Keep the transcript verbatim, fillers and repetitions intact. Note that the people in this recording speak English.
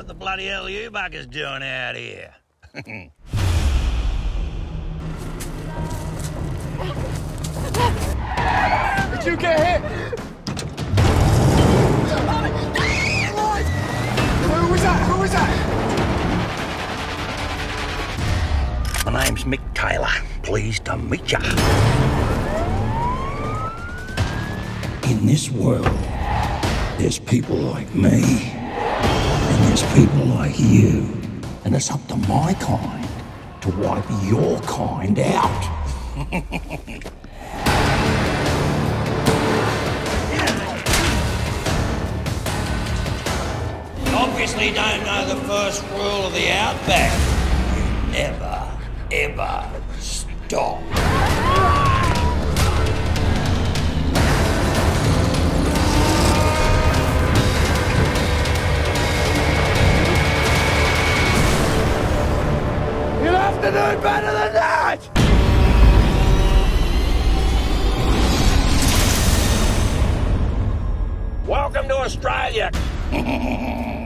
What the bloody hell are you buggers doing out here? Did you get hit? Who was that? Who was that? My name's Mick Taylor. Pleased to meet ya. In this world, there's people like me, and there's people like you. And it's up to my kind to wipe your kind out. Obviously don't know the first rule of the Outback. You never, ever stop. You'll have to do better than that! Welcome to Australia.